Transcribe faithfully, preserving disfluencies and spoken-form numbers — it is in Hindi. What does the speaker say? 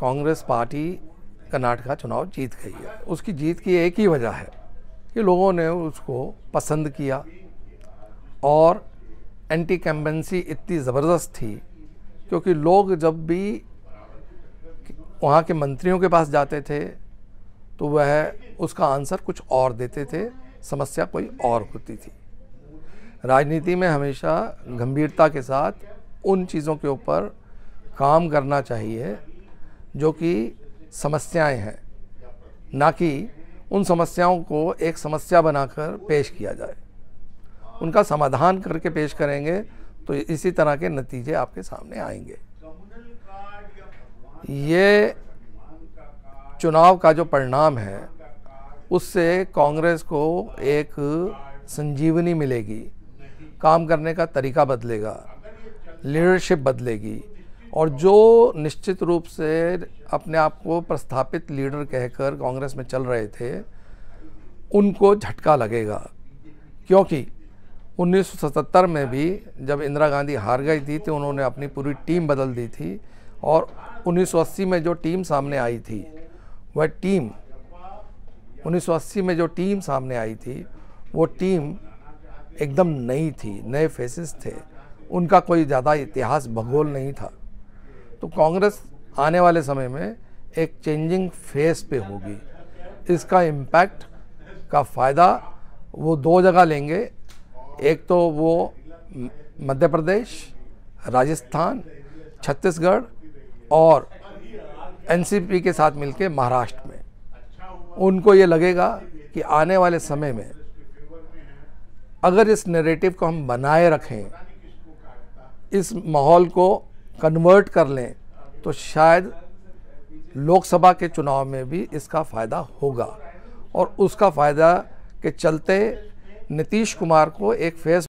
कांग्रेस पार्टी कर्नाटक का चुनाव जीत गई है। उसकी जीत की एक ही वजह है कि लोगों ने उसको पसंद किया और एंटी कैम्पेंसी इतनी ज़बरदस्त थी, क्योंकि लोग जब भी वहाँ के मंत्रियों के पास जाते थे तो वह उसका आंसर कुछ और देते थे, समस्या कोई और होती थी। राजनीति में हमेशा गंभीरता के साथ उन चीज़ों के ऊपर काम करना चाहिए जो कि समस्याएं हैं, ना कि उन समस्याओं को एक समस्या बनाकर पेश किया जाए। उनका समाधान करके पेश करेंगे तो इसी तरह के नतीजे आपके सामने आएंगे। ये चुनाव का जो परिणाम है उससे कांग्रेस को एक संजीवनी मिलेगी, काम करने का तरीका बदलेगा, लीडरशिप बदलेगी और जो निश्चित रूप से अपने आप को प्रस्थापित लीडर कहकर कांग्रेस में चल रहे थे उनको झटका लगेगा। क्योंकि उन्नीस सौ सतहत्तर में भी जब इंदिरा गांधी हार गई थी तो उन्होंने अपनी पूरी टीम बदल दी थी और उन्नीस सौ अस्सी में जो टीम सामने आई थी वह टीम उन्नीस सौ अस्सी में जो टीम सामने आई थी वो टीम एकदम नई थी, नए फेसेस थे, उनका कोई ज़्यादा इतिहास भूगोल नहीं था। तो कांग्रेस आने वाले समय में एक चेंजिंग फेस पे होगी। इसका इम्पैक्ट का फ़ायदा वो दो जगह लेंगे, एक तो वो मध्य प्रदेश, राजस्थान, छत्तीसगढ़ और एनसीपी के साथ मिलके महाराष्ट्र में। उनको ये लगेगा कि आने वाले समय में अगर इस नैरेटिव को हम बनाए रखें, इस माहौल को कन्वर्ट कर लें तो शायद लोकसभा के चुनाव में भी इसका फ़ायदा होगा और उसका फ़ायदा के चलते नीतीश कुमार को एक फेस